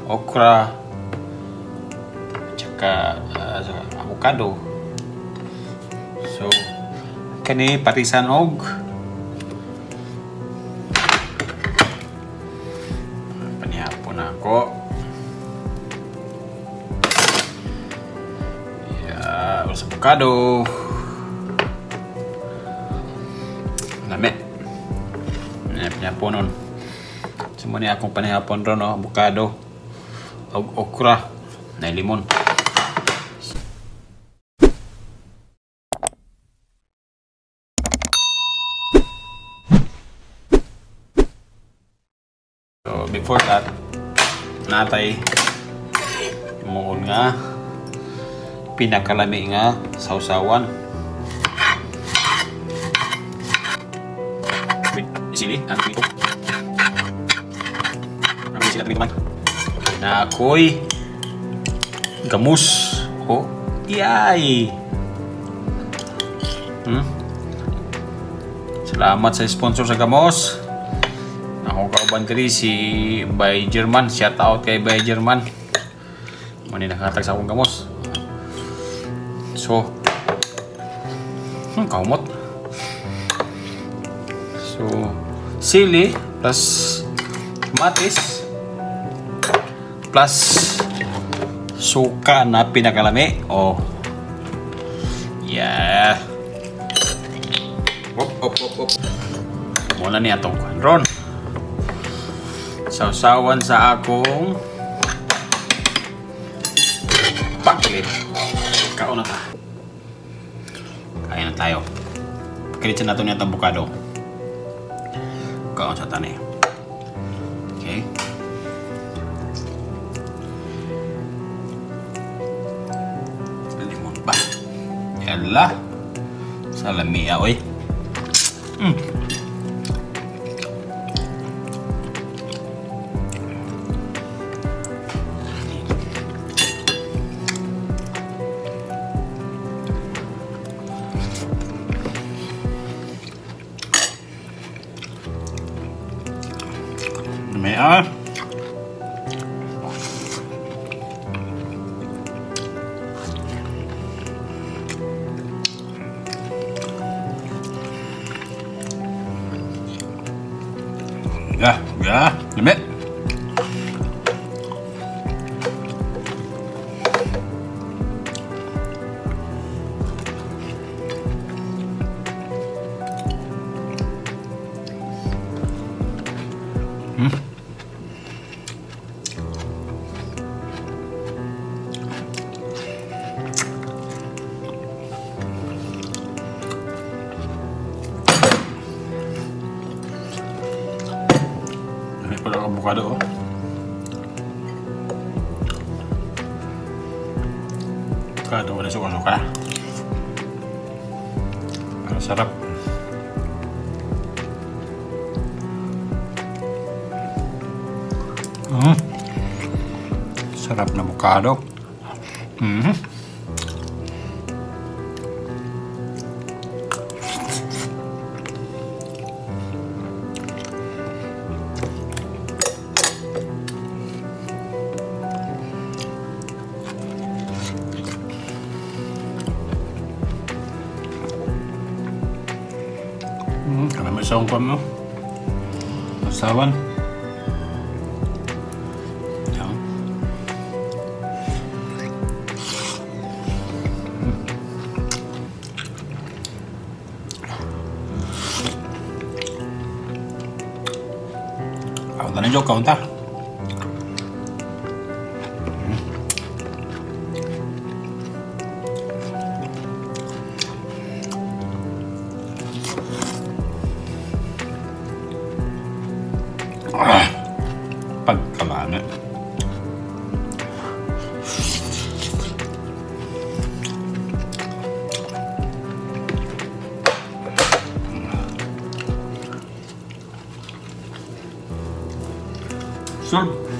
okra, tsaka avocado. So, kani patisan og panihapon ako. Ya, ulas avocado. Lami. Panihapon nun. Semua ni akong panihapon ron, no? Avocado, okra, na limon. So before that, natay mo nga pinakalami nga sausawan. With sili and tomato. Na ako'y gamus o iyay. Salamat sa sponsor sa gamos. Ako kauban diri si Bay German. Shout out kay Bay German. Muna nakatag sa akong gamos. So kaumot. So sili plus kamatis plus suka na pinakalami. Oh. Yeah. Op. Muna ni atong ron. Sausawan sa akong paklit. Kaon na ta. Kain na tayo. Kalitsan nato niya itong avocado. Kaon sa tani. Okay. Limon pa. Yala. Salamia, oy. Mea. Ya, lemit. Avocado. Avocado ada suka-suka. Sarap. Sarap na avocado. Karena may songkwan mo. Masawan. Yan. Ako na joke kaunta. Pagkalami. Sure.